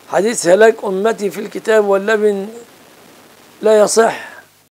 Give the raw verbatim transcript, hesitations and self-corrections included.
حديث هلاك أمتي في الكتاب واللبن لا يصح،